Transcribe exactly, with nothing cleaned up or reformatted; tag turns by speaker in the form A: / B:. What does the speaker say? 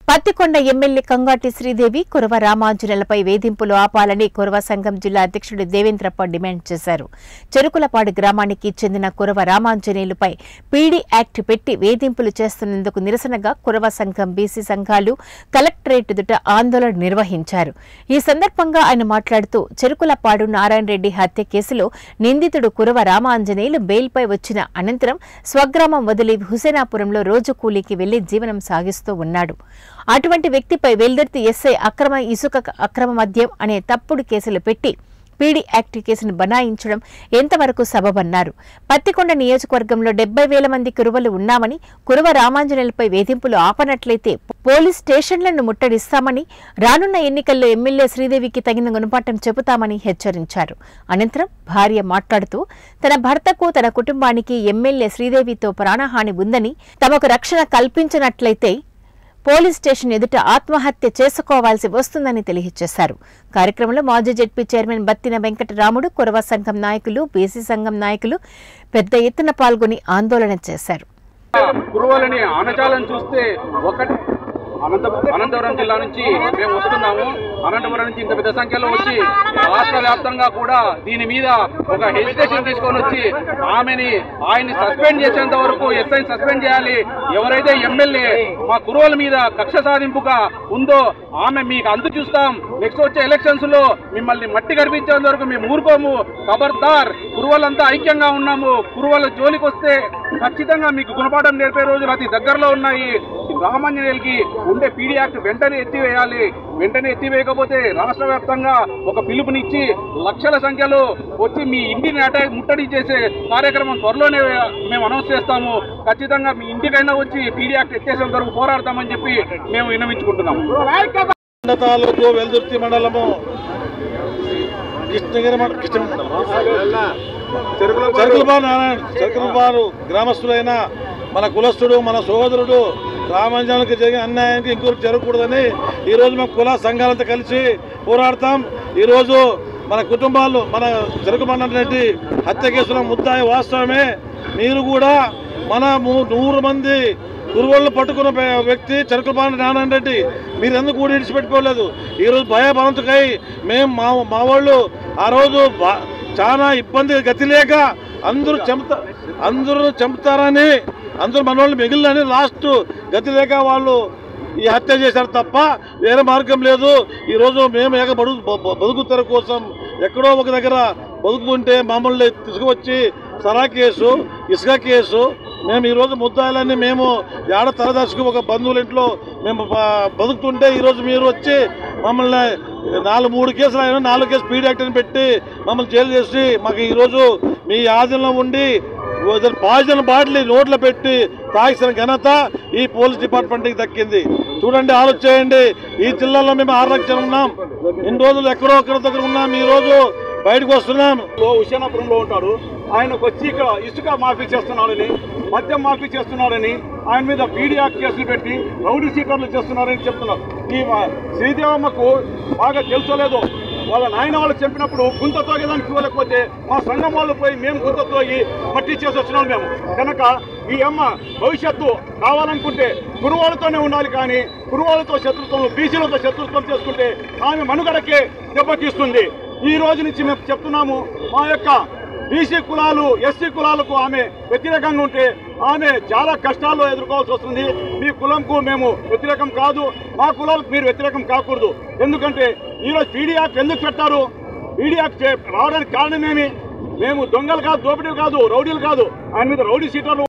A: Pattikonda MLA Kangati Sridevi Kurava రామాంజనేయులపై వేధింపులు ఆపాలని కురవ సంఘం జిల్లా అధ్యక్షుడు దేవేంద్రప్ప డిమాండ్ చేశారు. చెరుకులపాడు గ్రామానికి చెందిన కురవ రామాంజనేయులపై పీడీ యాక్ట్ పెట్టి వేధింపులు చేస్తున్నందుకు నిరసనగా కురవ సంఘం బీసీ సంఘాలు కలెక్టరేట్ ఎదుట ఆందోళన నిర్వహించారు. ఈ సందర్భంగా ఆయన మాట్లాడుతూ చెరుకులపాడు నారాయణ రెడ్డి హత్య కేసులో నిందితుడు కురవ రామాంజనేయులు బెయిల్పై వచ్చిన అనంతరం స్వగ్రామం వదిలి హుసేనాపురంలో రోజు కూలీకి వెళ్లి జీవనం సాగిస్తూ ఉన్నాడు. అటువంటి వ్యక్తిపై వెల్దుర్తి ఎస్ఐ అక్రమ ఇసుక అక్రమ మద్యం అనే తప్పుడు కేసులు పెట్టి పీడీ యాక్ట్ కేసును బనాయించడం ఎంతవరకు సబబన్నారు. పత్తికొండ నియోజకవర్గంలో డెబ్బై వేల మంది కురువలు ఉన్నామని, కురవ రామాంజనేయులపై వేధింపులు ఆపనట్లయితే పోలీస్ స్టేషన్లను ముట్టడిస్తామని, రానున్న ఎన్నికల్లో ఎమ్మెల్యే శ్రీదేవికి తగిన గుణపాఠం చెబుతామని హెచ్చరించారు. అనంతరం భార్య మాట్లాడుతూ తన భర్తకు తన కుటుంబానికి ఎమ్మెల్యే శ్రీదేవితో ప్రాణహాని ఉందని, తమకు రక్షణ కల్పించినట్లయితే పోలీస్ స్టేషన్ ఎదుట ఆత్మహత్య చేసుకోవాల్సి వస్తుందని తెలియజేశారు. కార్యక్రమంలో మాజీ జెడ్పీ చైర్మన్ బత్తిన వెంకటరాముడు, కురవ సంఘం నాయకులు, బీసీ సంఘం నాయకులు పెద్ద ఎత్తున పాల్గొని ఆందోళన చేశారు.
B: కురువలని ఆనచాలను చూస్తే ఒకటి అనంతపురం జిల్లా నుంచి మేము వస్తున్నాము. అనంతపురం నుంచి ఇంత పెద్ద సంఖ్యలో వచ్చి రాష్ట్ర వ్యాప్తంగా కూడా దీని మీద ఒక హెజిటేషన్ తీసుకొని వచ్చి ఆమెని ఆయన్ని సస్పెండ్ చేసేంత వరకు ఎస్ఐని సస్పెండ్ చేయాలి. ఎవరైతే ఎమ్మెల్యే మా కురువల మీద కక్ష సాధింపుగా ఉందో ఆమె మీకు అంతు చూస్తాం, నెక్స్ట్ వచ్చే ఎలక్షన్స్ లో మిమ్మల్ని మట్టి కనిపించేంత వరకు మేము ఊరుకోము, ఖబర్దార్ కురువలంతా ఐక్యంగా ఉన్నాము, కురువల జోలికి వస్తే ఖచ్చితంగా మీకు గుణపాఠం నేర్పే రోజులు అతి దగ్గరలో ఉన్నాయి. రామాంజనేయులకి ఉండే పీడీ యాక్ట్ వెంటనే ఎత్తివేయాలి. వెంటనే ఎత్తివేయకపోతే రాష్ట్ర వ్యాప్తంగా ఒక పిలుపునిచ్చి లక్షల సంఖ్యలో వచ్చి మీ ఇంటిని అటాక్ ముట్టడి చేసే కార్యక్రమం త్వరలోనే మేము అనౌన్స్ చేస్తాము. ఖచ్చితంగా మీ ఇంటికైనా వచ్చి పీడీ యాక్ట్ ఎత్తేసేంత వరకు పోరాడతామని చెప్పి మేము విన్నవించుకుంటున్నాము.
C: తాలూకు వెల్దుర్తి మండలము కృష్ణగిరి చెరుకులపాడు నారాయణ చెరుకులపాడు గ్రామస్తులైన మన కులస్తుడు, మన సోదరుడు రామాంజనేయులకి జరిగిన అన్యాయానికి ఇంకొకరు జరగకూడదని ఈరోజు మేము కుల సంఘాలంతా కలిసి పోరాడతాం. ఈరోజు మన కుటుంబాలు మన చెరుకులపాడు రెడ్డి హత్య కేసులో ముద్దాయి వాస్తవమే. మీరు కూడా మన నూరు మంది కురువళ్ళు పట్టుకున్న వ్యక్తి చెరుకులపాడు నారాయణ రెడ్డి, మీరు ఎందుకు కూడా విడిచిపెట్టుకోలేదు. ఈరోజు భయభవంతుకై మేము మా మా వాళ్ళు ఆ రోజు చాలా ఇబ్బంది గతి లేక అందరూ చంపుతా అందరూ చంపుతారని అందరూ మన వాళ్ళు మిగిలినని లాస్ట్ గతి లేక వాళ్ళు ఈ హత్య చేశారు తప్ప వేరే మార్గం లేదు. ఈరోజు మేము ఏక బడు బతుకుతార కోసం ఎక్కడో ఒక దగ్గర బతుకుంటే మమ్మల్ని తీసుకువచ్చి సరా కేసు, ఇసుక కేసు, మేము ఈరోజు ముద్దాయిలన్నీ మేము ఏడ తలదాచుకు ఒక బంధువుల ఇంట్లో మేము బతుకుతుంటే ఈరోజు మీరు వచ్చి మమ్మల్ని నాలుగు మూడు కేసులు అయినా నాలుగు కేసు పీడీ యాక్ట్ని పెట్టి మమ్మల్ని జైలు చేసి మాకు ఈరోజు మీ ఆధీనంలో ఉండి పాయిజన్ బాటిల్ నోట్లో పెట్టి తాగిసిన ఘనత ఈ పోలీస్ డిపార్ట్మెంట్కి దక్కింది. చూడండి, ఆలోచించండి. ఈ జిల్లాలో మేము ఆరు లక్షలు ఉన్నాం. ఇన్ని రోజులు ఎక్కడో ఒక్కరి దగ్గర ఉన్నాం, ఈ రోజు బయటకు వస్తున్నాం.
B: హుసేనాపురంలో ఉంటాడు. ఆయనకు వచ్చి ఇక్కడ ఇసుక మాఫీ చేస్తున్నాడని, మద్యం మాఫీ చేస్తున్నాడని, ఆయన మీద పీడీ యాక్ట్ కేసులు పెట్టి రౌడీ సీటర్లు చేస్తున్నారని చెప్తున్నారు. ఈ శ్రీదేవమ్మకు బాగా తెలుసోలేదో, వాళ్ళ నాయన వాళ్ళు చంపినప్పుడు గుంత తోగేదానికి ఇవ్వలేకపోతే మా సంఘం వాళ్ళు పోయి మేము గుంత తోగి మట్టి చేసి వచ్చినాం మేము. కనుక ఈ అమ్మ భవిష్యత్తు కావాలనుకుంటే కురువాళ్ళతోనే ఉండాలి, కానీ కురువాళ్ళతో శత్రుత్వం, బీసీలతో శత్రుత్వం చేసుకుంటే ఆమె మనుగడకే దెబ్బతీస్తుంది. ఈ రోజు నుంచి మేము చెప్తున్నాము, మా యొక్క బీసీ కులాలు, ఎస్సీ కులాలకు ఆమె వ్యతిరేకంగా ఉంటే ఆమె చాలా కష్టాలు ఎదుర్కోవాల్సి వస్తుంది. మీ కులంకు మేము వ్యతిరేకం కాదు, మా కులాలకు మీరు వ్యతిరేకం కాకూడదు. ఎందుకంటే ఈరోజు పీడీ యాక్ట్ ఎందుకు పెట్టారు? పీడీ యాక్ట్ రావడానికి కారణమేమి? మేము దొంగలు కాదు, దోపిడీలు కాదు, రౌడీలు కాదు, ఆయన మీద రౌడీ సీటర్లు